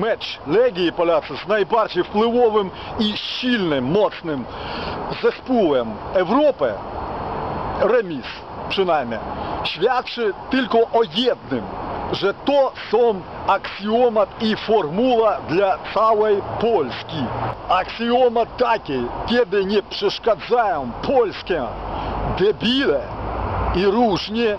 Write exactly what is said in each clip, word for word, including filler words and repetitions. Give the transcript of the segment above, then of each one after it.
mecz Legii Polacy z najbardziej wpływowym i silnym, mocnym zespołem Europy, remis przynajmniej, świadczy tylko o jednym, że to są aksjomat i formuła dla całej Polski. Aksjomat taki, kiedy nie przeszkadzają polskie debile i różni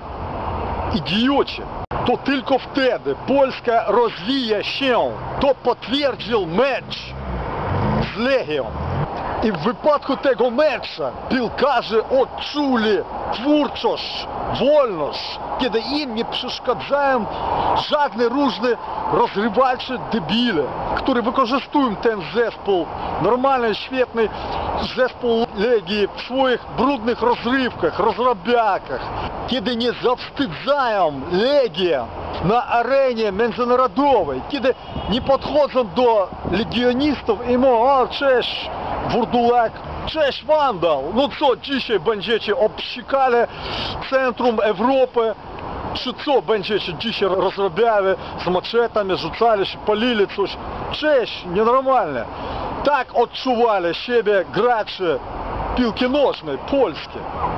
idioci, to tylko wtedy Polska rozwija się. To potwierdził mecz z Legią. I w wypadku tego meczu piłkarze odczuli twórczość, wolność, kiedy im nie przeszkadzają żadne różne rozrywalcze debile, które wykorzystują ten zespół, normalny, świetny zespół Legii w swoich brudnych rozrywkach, rozrabiakach, kiedy nie zawstydzają Legię na arenie międzynarodowej, kiedy nie podchodzą do legionistów i mówią: o, cześć, Wurdulak, cześć, Wandal, no co, dzisiaj będziecie obsikali centrum Europy, czy co będziecie dzisiaj rozrabiali z maczetami, rzucali się, palili coś? Cześć, nienormalne. Tak odczuwali siebie gracze piłki nożnej polskie.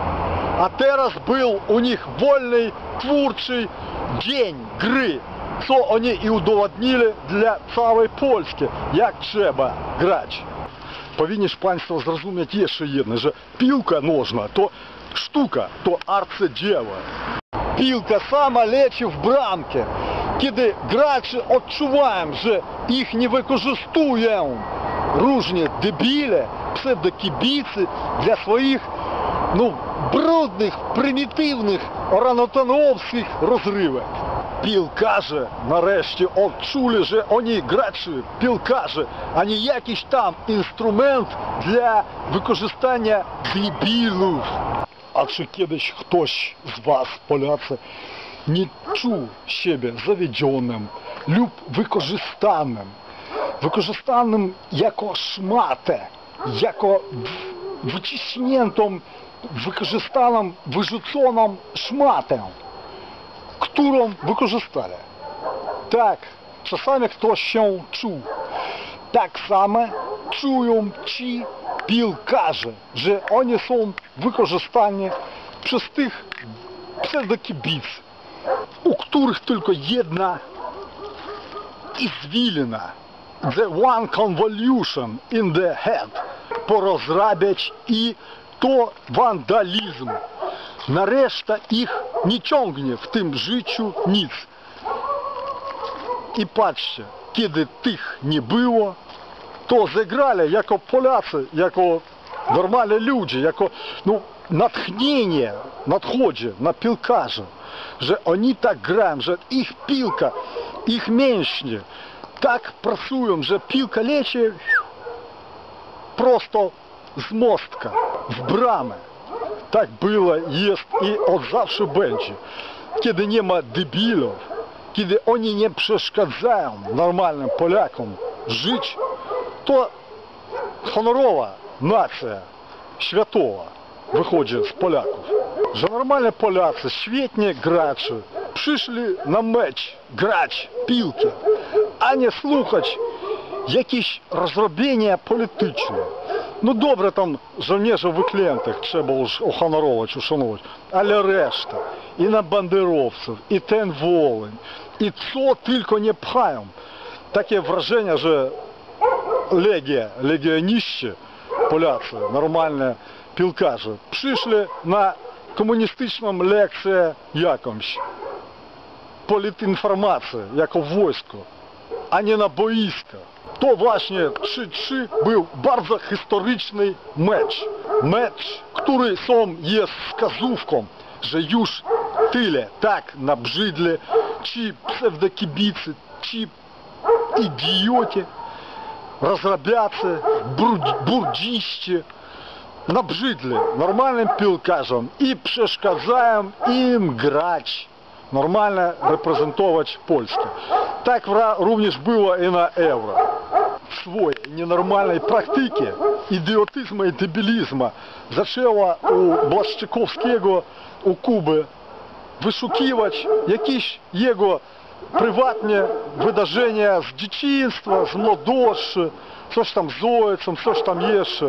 A teraz był u nich wolny, twórczy dzień gry, co oni i udowodnili dla całej Polski, jak trzeba grać. Powinni Państwo zrozumieć jeszcze jedno, że piłka nożna to sztuka, to arcydzieło. Piłka sama leci w bramkę, kiedy gracze odczuwają, że ich nie wykorzystują różne debile, pseudokibicy dla swoich, no, brudnych, prymitywnych, oranotanowskich rozrywek. Piłkarze nareszcie odczuli, że oni gracze, piłkarze, a nie jakiś tam instrument dla wykorzystania debilów. A czy kiedyś ktoś z Was, Polacy, nie czuł siebie zawiedzionym lub wykorzystanym? Wykorzystanym jako szmatę, jako wyciśniętą, wykorzystaną, wyrzuconą szmatę, którą wykorzystali. Tak, czasami ktoś się czuł. Tak samo czują ci piłkarze, że oni są wykorzystani przez tych pseudokibic, u których tylko jedna извилина, the one convolution in the head, porozrabiać i to wandalizm. Na resztę ich nie ciągnie w tym życiu nic. I patrzcie, kiedy tych nie było, to zagrali jako Polacy, jako normalni ludzie, jako, no, natchnienie nadchodzi na piłkarzy, że oni tak grają, że ich piłka, ich mięśnie tak pracują, że piłka leci prosto z mostka w bramę. Tak było, jest i od zawsze będzie. Kiedy nie ma debilów, kiedy oni nie przeszkadzają normalnym Polakom żyć, to honorowa nacja światowa wychodzi z Polaków. Że normalni Polacy, świetnie gracze, przyszli na mecz grać piłkę, a nie słuchać jakieś rozrobienia polityczne. No добре, там żołnierzy wyklętych trzeba już uhonorować, uszanować, ale reszta, i na banderowców, i ten Wołyń, i co tylko nie pchają. Takie wrażenie, że Legia, legioniści, Polacy, normalne piłkarze, przyszli na komunistyczną lekcję jakąś, politinformację, jako wojsko, a nie na boisko. To właśnie trzy trzy był bardzo historyczny mecz. Mecz, który sam jest wskazówką, że już tyle tak nabrzydli ci pseudokibicy, ci idioci, rozrabiacy, burdziści, nabrzydli normalnym piłkarzom i przeszkadzają im grać, normalnie reprezentować Polskę. Tak również było i na Euro. W swojej nienormalnej praktyce idiotyzmu i debilizmu zaczęła u Błaszczykowskiego, u Kuby wyszukiwać jakieś jego prywatnie wydarzenia z dzieciństwa, z młodości, coś tam z ojcem, coś tam jeszcze.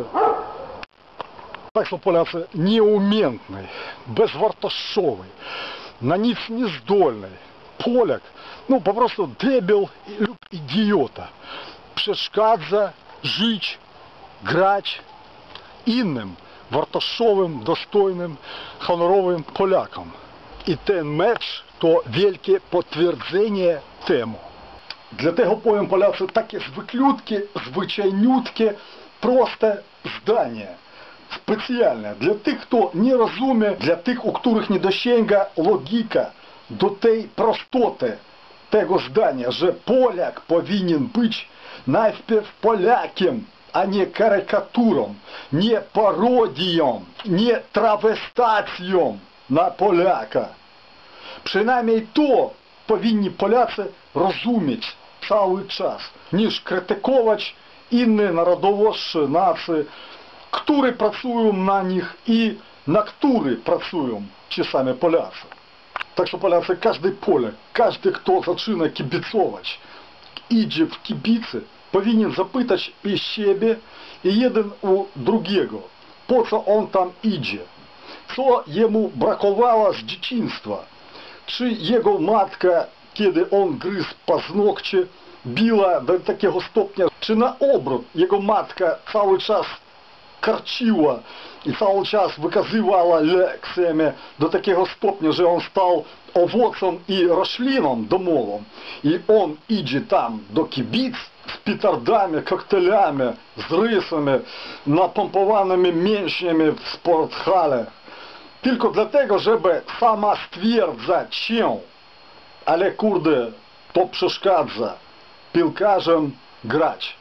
Tak są Polacy nieumiejętny, bezwartościowy, na nic niezdolny. Polak, no po prostu debil lub idiota. Przeszkadza żyć, grać innym, wartościowym, dostojnym, honorowym Polakom. I ten mecz to wielkie potwierdzenie temu. Dlatego powiem Polacy takie zwykliutkie, zwyczajniutkie, proste zdanie. Specjalne dla tych, kto nie rozumie, dla tych, u których nie dosięga logika do tej prostoty tego zdania, że Polak powinien być najpierw Polakiem, a nie karykaturą, nie parodią, nie trawestacją na Polaka. Przynajmniej to powinni Polacy rozumieć cały czas, niż krytykować inne narodowości, nacje, które pracują na nich i na które pracują ci sami Polacy. Tak że Polacy, każdy Polak, każdy, kto zaczyna kibicować, idzie w kibice, powinien zapytać i siebie, i jeden u drugiego, po co on tam idzie, co jemu brakowało z dzieciństwa, czy jego matka, kiedy on gryzł paznokcie, biła do takiego stopnia, czy na obrót jego matka cały czas karciła i cały czas wykazywała lekcjami do takiego stopnia, że on stał owocem i rośliną domową. I on idzie tam do kibic z petardami, koktajlami, z rysami, napompowanymi mięśniami w sporthale. Tylko dlatego, żeby sama stwierdzać się, ale kurde, to przeszkadza piłkarzom grać.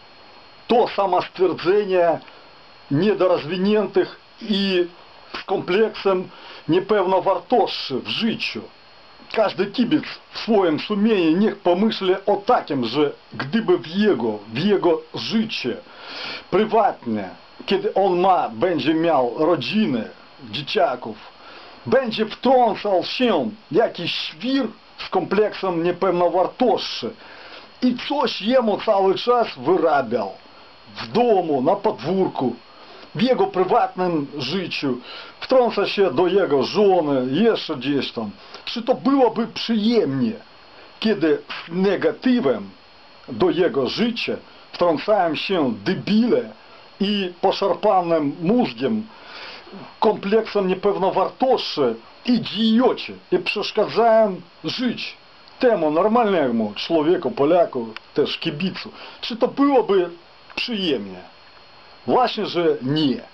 To samostwierdzenie niedorozwiniętych i z kompleksem niepewnowartości w życiu. Każdy kibic w swoim sumieniu niech pomyśli o takim, że gdyby w jego, w jego życie prywatnie, kiedy on ma, będzie miał rodzinę, dzieciaków, będzie wtrącał się jakiś świr z kompleksem niepewnowartości i coś jemu cały czas wyrabiał w domu, na podwórku, w jego prywatnym życiu, wtrąca się do jego żony, jeszcze gdzieś tam. Czy to byłoby przyjemnie, kiedy z negatywem do jego życia wtrącają się debile i poszarpanym mózgiem, kompleksem niepewnowartości, idioci i przeszkadzają żyć temu normalnemu człowieku, Polaku, też kibicu. Czy to byłoby przyjemnie? Właśnie, że nie.